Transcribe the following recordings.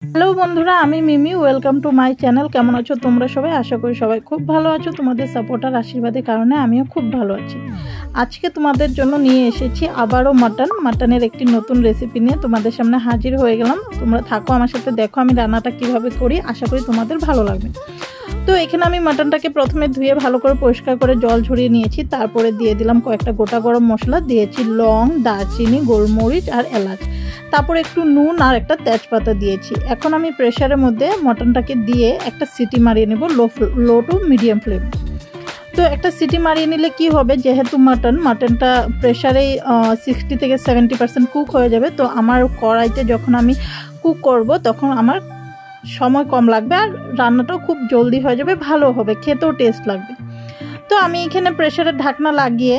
Hello বন্ধুরা, আমি Mimi. Welcome to my channel. কেমন আছো তোমরা সবাই? আশা করি সবাই খুব ভালো আছো। তোমাদের সাপোর্ট আর আশীর্বাদের কারণে আমিও খুব ভালো আছি। আজকে তোমাদের জন্য নিয়ে এসেছি আবারও মাটনের একটি নতুন রেসিপি নিয়ে তোমাদের সামনে হাজির হয়ে গেলাম। তোমরা থাকো আমার সাথে, দেখো আমি রান্নাটা কিভাবে করি। আশা করি তোমাদের ভালো লাগবে। তো এখানে আমি মাটনটাকে প্রথমে ধুয়ে ভালো করে পরিষ্কার করে জল ঝরিয়ে নিয়েছি। তারপরে দিয়ে দিলাম কয়েকটা গোটা গরম মশলা, দিয়েছি লং, দারচিনি, গোলমরিচ আর এলাচ। তারপরে একটু নুন আর একটা তেজপাতা দিয়েছি। এখন আমি প্রেসারের মধ্যে মটনটাকে দিয়ে একটা সিটি মারিয়ে নেব লো টু মিডিয়াম ফ্লেম। তো একটা সিটি মারিয়ে নিলে কি হবে, যেহেতু মাটনটা প্রেসারেই 60 থেকে 70% কুক হয়ে যাবে। তো আমার কড়াইতে যখন আমি কুক করব তখন আমার সময় কম লাগবে আর রান্নাটাও খুব জলদি হয়ে যাবে, ভালো হবে, খেতেও টেস্ট লাগবে। তো আমি এখানে প্রেসারের ঢাকনা লাগিয়ে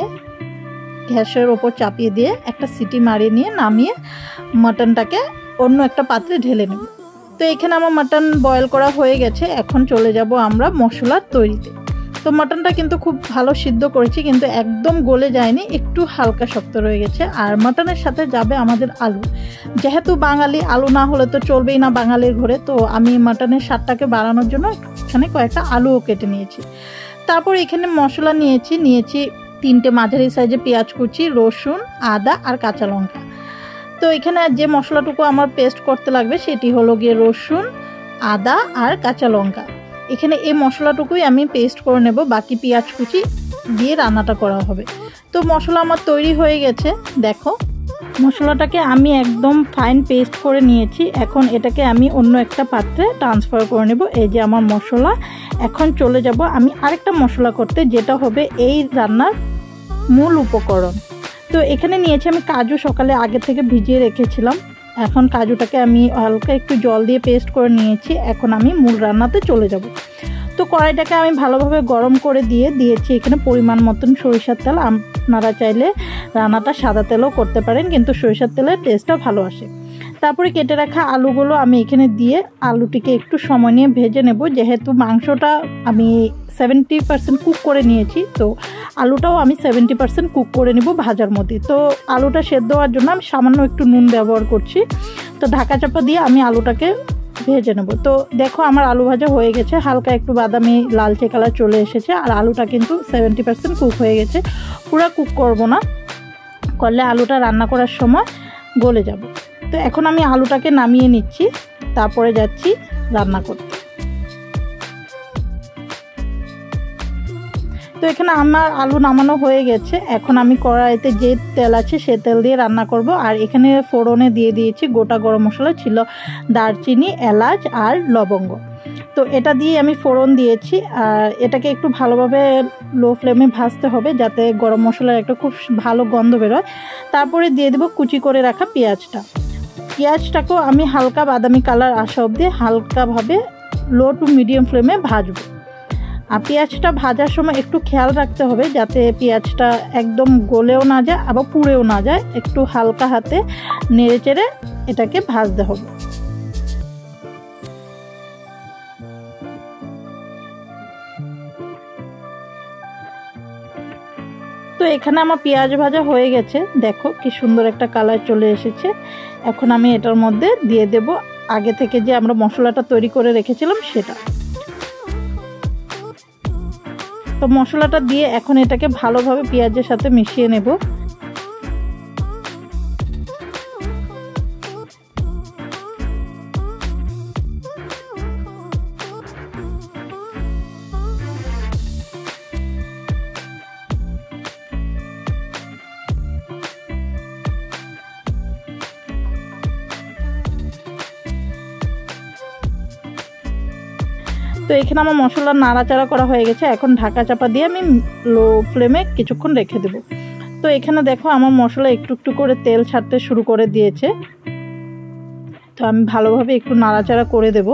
গ্যাসের ওপর চাপিয়ে দিয়ে একটা সিটি মারিয়ে নিয়ে নামিয়ে মাটনটাকে অন্য একটা পাত্রে ঢেলে নেব। তো এখানে আমার মাটন বয়েল করা হয়ে গেছে। এখন চলে যাব আমরা মশলার তৈরিতে। তো মাটনটা কিন্তু খুব ভালো সিদ্ধ করেছি, কিন্তু একদম গলে যায়নি, একটু হালকা শক্ত রয়ে গেছে। আর মাটনের সাথে যাবে আমাদের আলু। যেহেতু বাঙালি, আলু না হলে তো চলবেই না বাঙালির ঘরে। তো আমি মাটনের স্বাদটাকে বাড়ানোর জন্য এখানে কয়েকটা আলুও কেটে নিয়েছি। তারপর এখানে মশলা নিয়েছি 3টে মাঝারি সাইজে পেঁয়াজ কুচি, রসুন, আদা আর কাঁচা লঙ্কা। তো এখানে যে মশলাটুকু আমার পেস্ট করতে লাগবে সেটি হলো গিয়ে রসুন, আদা আর কাঁচা লঙ্কা। এখানে এই মশলাটুকুই আমি পেস্ট করে নেব, বাকি পেঁয়াজ কুচি দিয়ে রান্নাটা করা হবে। তো মশলা আমার তৈরি হয়ে গেছে। দেখো মশলাটাকে আমি একদম ফাইন পেস্ট করে নিয়েছি। এখন এটাকে আমি অন্য একটা পাত্রে ট্রান্সফার করে নেব। এই যে আমার মশলা। এখন চলে যাব আমি আরেকটা মশলা করতে, যেটা হবে এই রান্নার মূল উপকরণ। তো এখানে নিয়েছি আমি কাজু, সকালে আগে থেকে ভিজিয়ে রেখেছিলাম। এখন কাজুটাকে আমি হালকা একটু জল দিয়ে পেস্ট করে নিয়েছি। এখন আমি মূল রান্নাতে চলে যাব। তো কড়াইটাকে আমি ভালোভাবে গরম করে দিয়েছি এখানে পরিমাণ মতন সরিষার তেল। আপনারা চাইলে রান্নাটা সাদা তেলও করতে পারেন, কিন্তু সরিষার তেলের টেস্টটা ভালো আসে। তারপরে কেটে রাখা আলুগুলো আমি এখানে দিয়ে আলুটিকে একটু সময় নিয়ে ভেজে নেব। যেহেতু মাংসটা আমি 70% কুক করে নিয়েছি, তো আলুটাও আমি 70% কুক করে নেব ভাজার মধ্যে। তো আলুটা সেদ্ধ হওয়ার জন্য আমি সামান্য একটু নুন ব্যবহার করছি। তো ঢাকা চাপা দিয়ে আমি আলুটাকে ভেজে নেব। তো দেখো আমার আলু ভাজা হয়ে গেছে, হালকা একটু বাদামি লালচে কালার চলে এসেছে। আর আলুটা কিন্তু 70% কুক হয়ে গেছে। পুরো কুক করব না, করলে আলুটা রান্না করার সময় গলে যাবে। তো এখন আমি আলুটাকে নামিয়ে নিচ্ছি, তারপরে যাচ্ছি রান্না করতে। তো এখানে আমার আলু নামানো হয়ে গেছে। এখন আমি কড়াইতে যে তেল আছে সে তেল দিয়ে রান্না করব। আর এখানে ফোড়নে দিয়ে দিয়েছি গোটা গরম মশলা, ছিল দারচিনি, এলাচ আর লবঙ্গ। তো এটা দিয়ে আমি ফোড়ন দিয়েছি। আর এটাকে একটু ভালোভাবে লো ফ্লেমে ভাজতে হবে, যাতে গরম মশলার একটা খুব ভালো গন্ধ বেরোয়। তারপরে দিয়ে দেবো কুচি করে রাখা পেঁয়াজটাকেও আমি হালকা বাদামি কালার আসা অবধি হালকাভাবে লো টু মিডিয়াম ফ্লেমে ভাজবো। আর পেঁয়াজটা ভাজার সময় একটু খেয়াল রাখতে হবে যাতে পেঁয়াজটা একদম গলেও না যায় আবার পুড়েও না যায়। একটু হালকা হাতে নেড়ে চেড়ে এটাকে ভাজতে হবে। তো এখানে আমার পেঁয়াজ ভাজা হয়ে গেছে। দেখো কি সুন্দর একটা কালার চলে এসেছে। এখন আমি এটার মধ্যে দিয়ে দেব আগে থেকে যে আমরা মশলাটা তৈরি করে রেখেছিলাম সেটা। তো মশলাটা দিয়ে এখন এটাকে ভালোভাবে পেঁয়াজের সাথে মিশিয়ে নেব। তো এখানে আমার মশলা নাড়াচাড়া করা হয়ে গেছে। এখন ঢাকা চাপা দিয়ে আমি লো ফ্লেমে কিছুক্ষণ রেখে দেব। তো এখানে দেখো আমার মশলা একটু একটু করে তেল ছাড়তে শুরু করে দিয়েছে। তো আমি ভালোভাবে একটু নাড়াচাড়া করে দেব।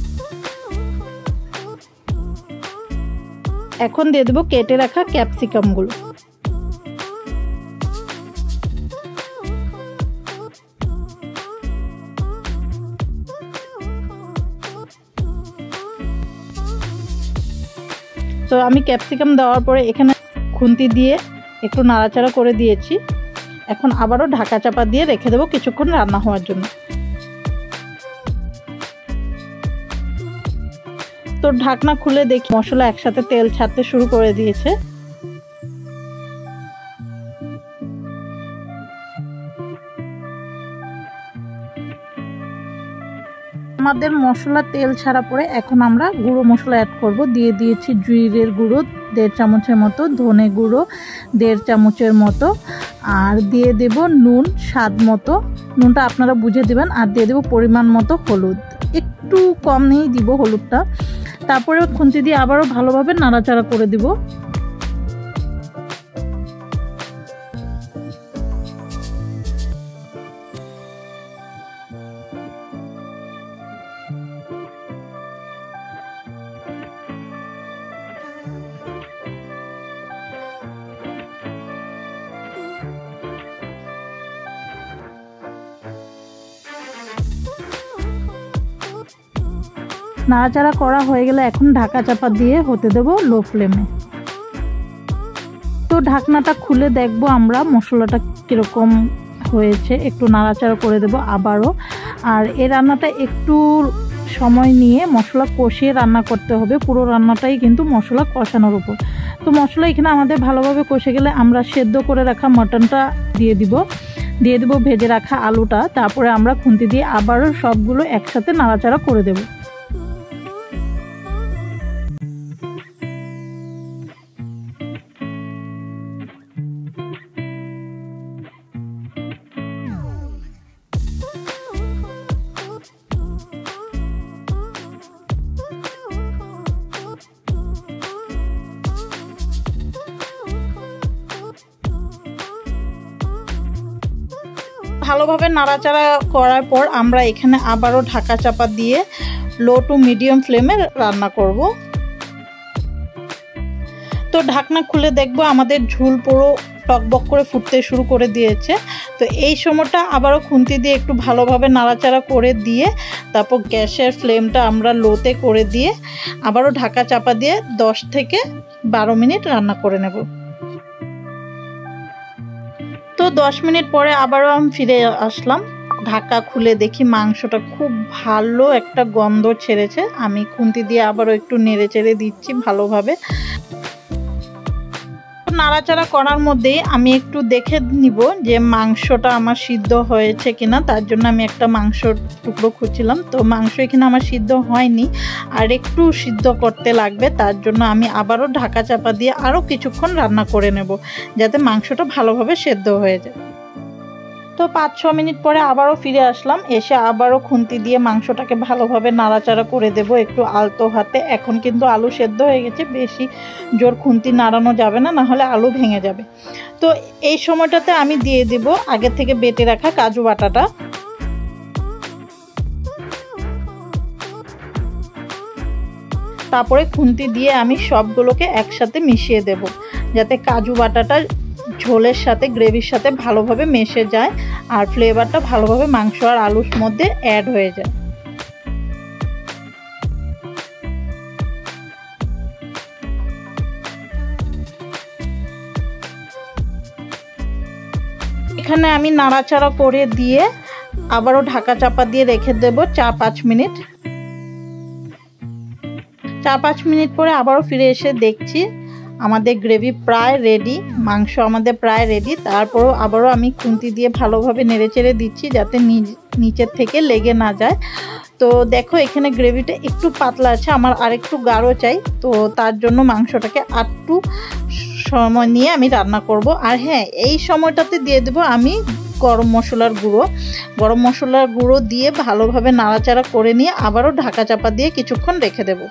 এখন দিয়ে দেবো কেটে রাখা ক্যাপসিকামগুলো। তো আমি ক্যাপসিকাম দেওয়ার পরে এখানে খুন্তি দিয়ে একটু নাড়াচাড়া করে দিয়েছি। এখন আবারও ঢাকা চাপা দিয়ে রেখে দেবো কিছুক্ষণ রান্না হওয়ার জন্য। তো ঢাকনা খুলে দেখি মশলা একসাথে তেল ছাড়তে শুরু করে দিয়েছে। আমাদের মশলা তেল ছাড়া পরে এখন আমরা গুঁড়ো মশলা অ্যাড করব। দিয়ে দিয়েছি জিরের গুঁড়ো 1.5 চামচের মতো, ধনে গুঁড়ো 1.5 চামচের মতো, আর দিয়ে দেব নুন স্বাদ মতো, নুনটা আপনারা বুঝে দিবেন, আর দিয়ে দেব পরিমাণ মতো হলুদ, একটু কম নিয়েই দিব হলুদটা। তারপরে খুন্তি দিয়ে আবারও ভালোভাবে নাড়াচাড়া করে দিব। নাড়াচাড়া করা হয়ে গেলে এখন ঢাকা চাপা দিয়ে হতে দেব লো ফ্লেমে। তো ঢাকনাটা খুলে দেখবো আমরা মশলাটা কীরকম হয়েছে, একটু নাড়াচাড়া করে দেব আবারও। আর এই রান্নাটা একটু সময় নিয়ে মশলা কষিয়ে রান্না করতে হবে, পুরো রান্নাটাই কিন্তু মশলা কষানোর উপর। তো মশলা এখানে আমাদের ভালোভাবে কষে গেলে আমরা সেদ্ধ করে রাখা মটনটা দিয়ে দিব ভেজে রাখা আলুটা। তারপরে আমরা খুন্তি দিয়ে আবারও সবগুলো একসাথে নাড়াচাড়া করে দেব। ভালোভাবে নাড়াচাড়া করার পর আমরা এখানে আবারও ঢাকা চাপা দিয়ে লো টু মিডিয়াম ফ্লেমে রান্না করব। তো ঢাকনা খুলে দেখব আমাদের ঝোল পুরো টকবক করে ফুটতে শুরু করে দিয়েছে। তো এই সময়টা আবারও খুন্তি দিয়ে একটু ভালোভাবে নাড়াচাড়া করে দিয়ে তারপর গ্যাসের ফ্লেমটা আমরা লোতে করে দিয়ে আবারও ঢাকা চাপা দিয়ে 10 থেকে 12 মিনিট রান্না করে নেব। তো 10 মিনিট পরে আবারও আমি ফিরে আসলাম। ঢাকা খুলে দেখি মাংসটা খুব ভালো একটা গন্ধ ছেড়েছে। আমি খুন্তি দিয়ে আবারও একটু নেড়ে চেড়ে দিচ্ছি ভালোভাবে। নাড়াচাড়া করার মধ্যেই আমি একটু দেখে নিব যে মাংসটা আমার সিদ্ধ হয়েছে কিনা, তার জন্য আমি একটা মাংসর টুকরো খুঁজছিলাম। তো মাংস এখানে আমার সিদ্ধ হয়নি, আর একটু সিদ্ধ করতে লাগবে, তার জন্য আমি আবারও ঢাকা চাপা দিয়ে আরও কিছুক্ষণ রান্না করে নেব যাতে মাংসটা ভালোভাবে সেদ্ধ হয়ে যায়। তো 5-6 মিনিট পরে আবারও ফিরে আসলাম, এসে আবারও খুন্তি দিয়ে মাংসটাকে ভালোভাবে নাড়াচাড়া করে দেব একটু আলতো হাতে। এখন কিন্তু আলু সেদ্ধ হয়ে গেছে, বেশি জোর খুন্তি নাড়ানো যাবে না, নাহলে আলু ভেঙে যাবে। তো এই সময়টাতে আমি দিয়ে দেব আগে থেকে বেটে রাখা কাজু বাটাটা। তারপরে খুন্তি দিয়ে আমি সবগুলোকে একসাথে মিশিয়ে দেব যাতে কাজু বাটাটা ঝোলের সাথে গ্রেভির সাথে ভালোভাবে মিশে যায় আর ফ্লেভারটা ভালোভাবে মাংস আর আলুর মধ্যে অ্যাড হয়ে যায়। এখানে আমি নাড়াচাড়া করে দিয়ে আবারও ঢাকা চাপা দিয়ে রেখে দেব 4-5 মিনিট। 4-5 মিনিট পরে আবারও ফিরে এসে দেখছি আমাদের গ্রেভি প্রায় রেডি, মাংস আমাদের প্রায় রেডি। তারপরও আবারও আমি খুন্তি দিয়ে ভালোভাবে নেড়েচেড়ে দিচ্ছি যাতে নিচের থেকে লেগে না যায়। তো দেখো এখানে গ্রেভিটা একটু পাতলা আছে, আমার আরেকটু গাঢ় চাই। তো তার জন্য মাংসটাকে আরেকটু সময় নিয়ে আমি রান্না করব। আর হ্যাঁ, এই সময়টাতে দিয়ে দেবো আমি গরম মশলার গুঁড়ো দিয়ে ভালোভাবে নাড়াচাড়া করে নিয়ে আবারও ঢাকা চাপা দিয়ে কিছুক্ষণ রেখে দেবো।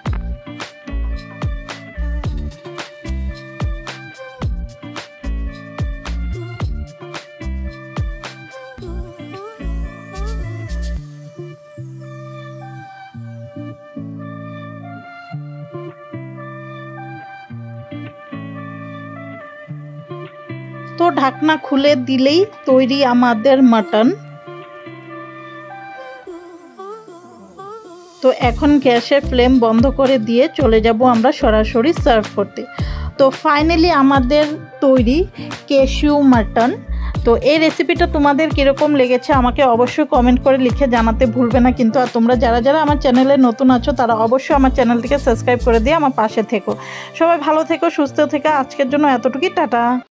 তো ঢাকনা খুলে দিলেই তৈরি আমাদের মাটন। তো এখন গ্যাসের ফ্লেম বন্ধ করে দিয়ে চলে যাব আমরা সরাসরি সার্ভ করতে। তো ফাইনালি আমাদের তৈরি ক্যাশিউ মাটন। তো এই রেসিপিটা তোমাদের কীরকম লেগেছে আমাকে অবশ্যই কমেন্ট করে লিখে জানাতে ভুলবে না কিন্তু। আর তোমরা যারা যারা আমার চ্যানেলে নতুন আছো তারা অবশ্যই আমার চ্যানেলটিকে সাবস্ক্রাইব করে দিয়ে আমার পাশে থেকো। সবাই ভালো থেকো, সুস্থ থেকো। আজকের জন্য এতটুকুই, টাটা।